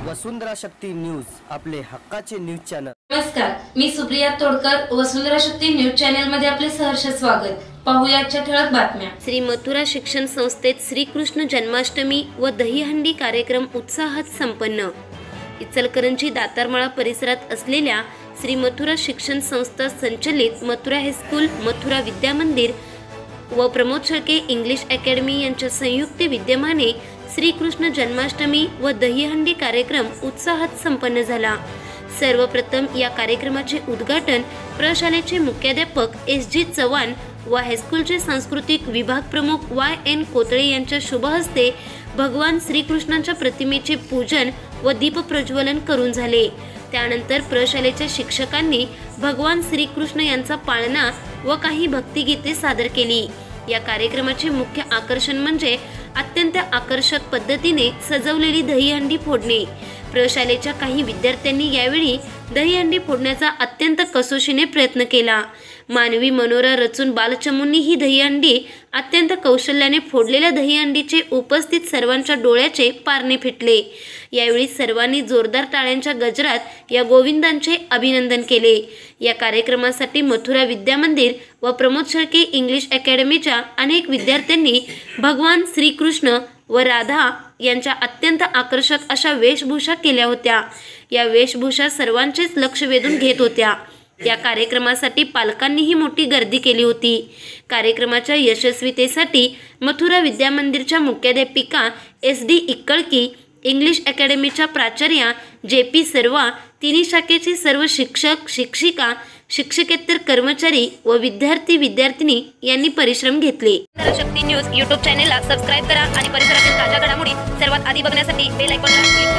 वसुंधरा Shakti news, आपले हक्काचे news channel. नमस्कार, मी सुप्रिया तोडकर, वसुंधरा शक्ती न्यूज चॅनल मध्ये आपले सहर्ष स्वागत। पाहूया आजच्या ठळक बातम्या। श्री मथुरा शिक्षण संस्थेत श्रीकृष्ण जन्माष्टमी व दहीहंडी कार्यक्रम उत्साहात संपन्न। इचलकरंजी दातारमाळा परिसरात असलेल्या श्री मथुरा शिक्षण संस्था संचलित मथुरा हायस्कूल, मथुरा विद्यामंदिर व प्रमोद शेळके इंग्लिश अकॅडमी यांच्या संयुक्त विद्यमाने श्रीकृष्ण जन्माष्टमी व दहीहंडी कार्यक्रम उत्साहात संपन्न झाला। सर्वप्रथम या कार्यक्रमाचे उद्घाटन प्रशालेचे मुख्याध्यापक एस.जी. चव्हाण व हायस्कूलचे सांस्कृतिक विभाग प्रमुख Y.N. कोतळे यांच्या शुभ हस्ते भगवान श्रीकृष्णांच्या प्रतिमेचे पूजन व दीप प्रज्वलन करून झाले। त्यानंतर प्रशालेच्या शिक्षकांनी भगवान श्रीकृष्ण यांचा पाळणा व काही भक्तिगीते सादर केली। या कार्यक्रमाचे मुख्य आकर्षण म्हणजे अत्यंत आकर्षक पद्धतीने सजवलेली दहीहंडी फोडणे। प्रशालेच्या काही विद्यार्थ्यांनी यावेळी दहीहंडी फोडण्याचा अत्यंत कसोशीने प्रयत्न केला। मानवी मनोरा रचून बालचमूंनी ही दहीहंडी अत्यंत कौशल्याने फोडलेल्या दहीहंडीचे उपस्थित सर्वांच्या डोळ्याचे पारणे फिटले। यावेळी सर्वांनी जोरदार टाळ्यांच्या गजरात या गोविंदांचे अभिनंदन केले। या कार्यक्रमासाठी मथुरा विद्यामंदिर व प्रमोद शेळके इंग्लिश अकॅडमीच्या अनेक विद्यार्थ्यांनी भगवान श्रीकृष्ण व राधा यांच्या अत्यंत आकर्षक अशा वेशभूषा केल्या होत्या। या वेशभूषा सर्वांचेच लक्ष वेधून घेत होत्या। या कार्यक्रमासाठी पालकांनीही मोठी गर्दी केली होती। कार्यक्रमाच्या यशस्वीतेसाठी मथुरा विद्यामंदिरच्या मुख्याध्यापिका एस.डी. इक्कळकी, इंग्लिश अकॅडमीच्या प्राचार्या जे.पी. सर्वा, तिन्ही शाखेचे सर्व शिक्षक, शिक्षिका, शिक्षकेतर कर्मचारी व विद्यार्थी विद्यार्थिनी यांनी परिश्रम घेतले। शक्ती न्यूज यूट्यूब चॅनेलला सबस्क्राइब करा आणि परिसरातील ताज्या घडामोडी सर्वात आधी बघण्यासाठी बेल आयकॉनला क्लिक करा।